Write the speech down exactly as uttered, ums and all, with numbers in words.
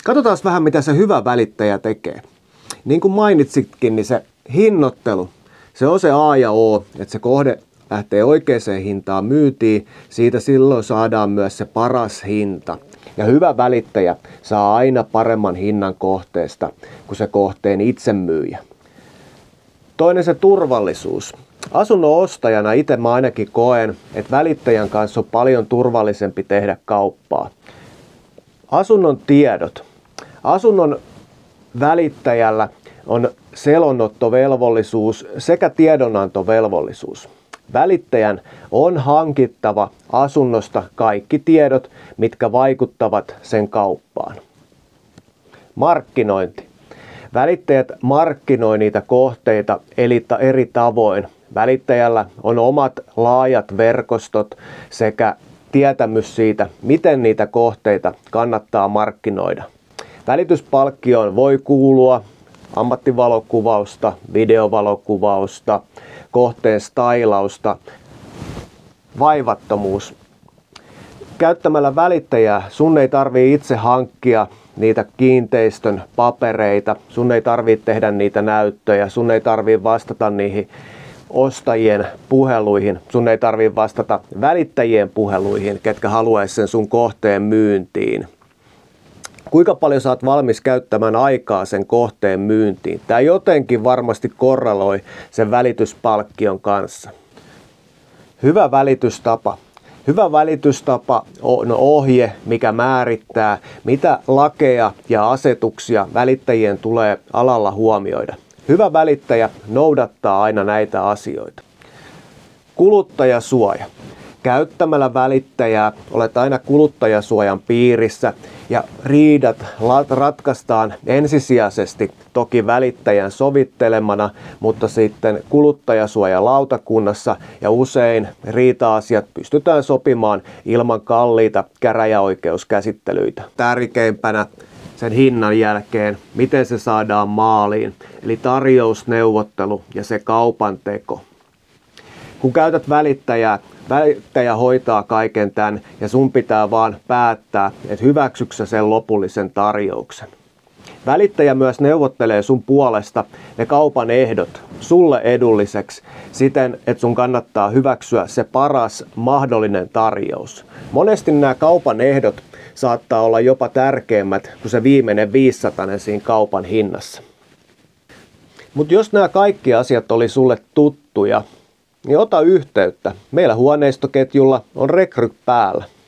Katsotaan vähän, mitä se hyvä välittäjä tekee. Niin kuin mainitsitkin, niin se hinnoittelu, se on se A ja O, että se kohde lähtee oikeaan hintaan myytiin, siitä silloin saadaan myös se paras hinta. Ja hyvä välittäjä saa aina paremman hinnan kohteesta kuin se kohteen itsemyyjä. Toinen se turvallisuus. Asunnon ostajana itse mä ainakin koen, että välittäjän kanssa on paljon turvallisempi tehdä kauppaa. Asunnon tiedot. Asunnon välittäjällä on selonottovelvollisuus sekä tiedonantovelvollisuus. Välittäjän on hankittava asunnosta kaikki tiedot, mitkä vaikuttavat sen kauppaan. Markkinointi. Välittäjät markkinoi niitä kohteita eri tavoin. Välittäjällä on omat laajat verkostot sekä tietämys siitä, miten niitä kohteita kannattaa markkinoida. Välityspalkkioon voi kuulua ammattivalokuvausta, videovalokuvausta, kohteen stailausta, vaivattomuus. Käyttämällä välittäjää sun ei tarvitse itse hankkia niitä kiinteistön papereita, sun ei tarvitse tehdä niitä näyttöjä, sun ei tarvitse vastata niihin ostajien puheluihin, sun ei tarvitse vastata välittäjien puheluihin, ketkä haluaisi sen sun kohteen myyntiin. Kuinka paljon sä oot valmis käyttämään aikaa sen kohteen myyntiin? Tämä jotenkin varmasti korreloi sen välityspalkkion kanssa. Hyvä välitystapa. Hyvä välitystapa on ohje, mikä määrittää, mitä lakeja ja asetuksia välittäjien tulee alalla huomioida. Hyvä välittäjä noudattaa aina näitä asioita. Kuluttajasuoja. Käyttämällä välittäjää olet aina kuluttajasuojan piirissä ja riidat ratkaistaan ensisijaisesti toki välittäjän sovittelemana, mutta sitten kuluttajasuojalautakunnassa ja usein riita-asiat pystytään sopimaan ilman kalliita käräjäoikeuskäsittelyitä. Tärkeimpänä sen hinnan jälkeen, miten se saadaan maaliin, eli tarjousneuvottelu ja se kaupan teko. Kun käytät välittäjää, välittäjä hoitaa kaiken tämän ja sun pitää vaan päättää, että hyväksyksä sen lopullisen tarjouksen. Välittäjä myös neuvottelee sun puolesta ne kaupan ehdot sulle edulliseksi siten, että sun kannattaa hyväksyä se paras mahdollinen tarjous. Monesti nämä kaupan ehdot saattaa olla jopa tärkeimmät kuin se viimeinen viisisataa siinä kaupan hinnassa. Mutta jos nämä kaikki asiat oli sulle tuttuja, niin ota yhteyttä. Meillä huoneistoketjulla on rekryt päällä.